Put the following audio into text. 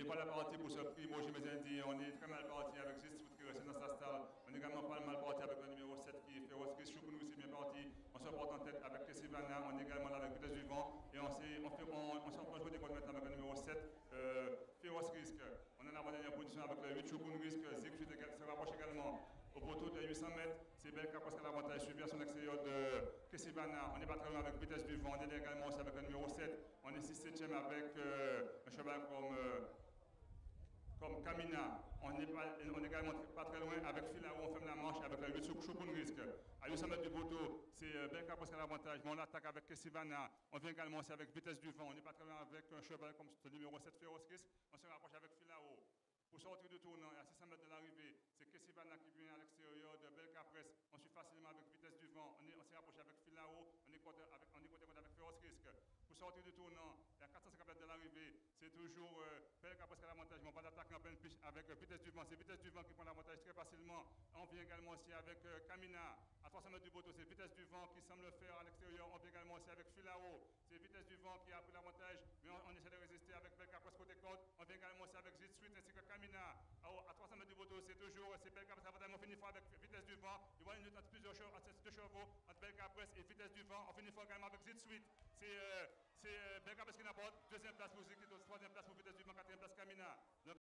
pas la partie pour ce primo, je me dit, on est très mal parti avec Juste Foot qui reste dans sa style. On est également pas mal parti avec le numéro 7 qui fait Oscar Choukoun aussi bien parti. On se porte en tête avec Sivana, on est également là avec Vitesse du Vent. Et on s'en prend jouer des codes maintenant avec le numéro 7, Féroce Risque. On est en avant-dernière position avec le 8 Choukoun Risque. Siegfried se rapproche également au poteau de 800 mètres. C'est Belka parce qu'elle a l'avantage subi à son extérieur de Kessibana. On n'est pas très loin avec Vitesse du Vent. On est également aussi avec le numéro 7. On est 6-7e avec un cheval comme Kamina. On est également pas très loin avec Filao. On ferme la manche avec le 8 Choukoun Risque. À 800 mètres du poteau, c'est Belka parce qu'elle a l'avantage. Mais on attaque avec Kessibana. On vient également aussi avec Vitesse du Vent. On n'est pas très loin avec un cheval comme le numéro 7 Féroce Risque. On se rapproche avec Filao. Pour sortir du tournant, à 600 mètres de l'arrivée, c'est Kessibana qui vient à l'extérieur de Belka Press. On suit facilement avec Vitesse du Vent. On s'est rapproché avec Filao. On est côté avec Féroce Risque. Pour sortir du tournant, à 450 mètres de l'arrivée, c'est toujours Belka Press qui a l'avantage. Mais on va l'attaquer en pleine piste avec Vitesse du Vent. C'est Vitesse du Vent qui prend l'avantage très facilement. On vient également aussi avec Kamina. À 300 mètres du poteau, c'est Vitesse du Vent qui semble le faire à l'extérieur. On vient également aussi avec Filao. C'est Vitesse du Vent qui a pris l'avantage. Mais on essaie de résister avec Belka Press côté corde. On vient également aussi avec Zit Suite ainsi que Kamina. À 300 mètres du poteau, c'est toujours Belka Press. On finit fort avec Vitesse du Vent. Il y a une lutte entre plusieurs chevaux entre Belka Press et Vitesse du Vent. On finit fort également avec Zit Suite. C'est Belka Press qui n'apporte. Deuxième place pour Zit, troisième place pour Vitesse du Vent, quatrième place Kamina.